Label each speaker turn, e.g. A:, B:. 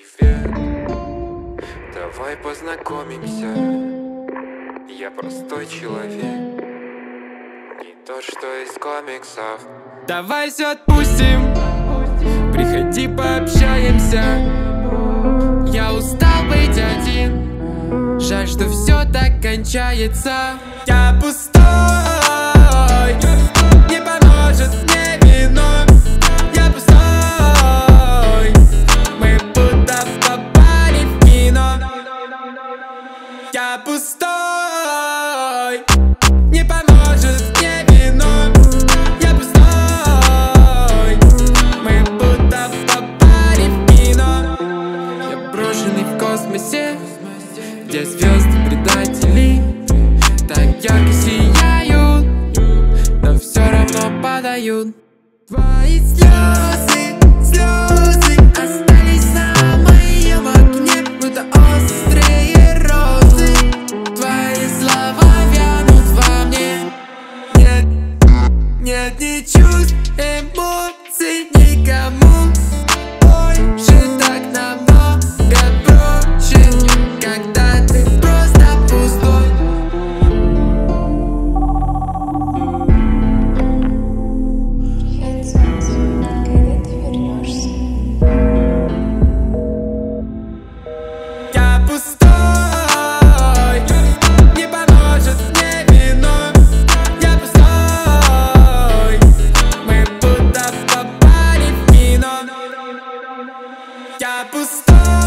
A: Привет, давай познакомимся. Я простой человек, не то что из комиксов.
B: Давай все отпустим, приходи пообщаемся. Я устал быть один, жаль, что все так кончается. Я пустой, не поможет мне вино. Я пустой, мы будто попали в кино. Я пустой, не поможет мне вино. Я пустой, мы будто попали в кино. Я брошенный в космосе, где звезды предатели так ярко сияют, но все равно падают. Твои слезы, слезы остались на моем окне, будто острые розы. Твои слова вянут во мне. Нет, нет ни чувств, эмоций никому. Больше так намного проще, когда ты просто пустой.
C: Привет, солнце, когда ты вернешься?
B: Я пустой, не поможет мне вино. Я пустой, мы будто попали в кино. Я пустой.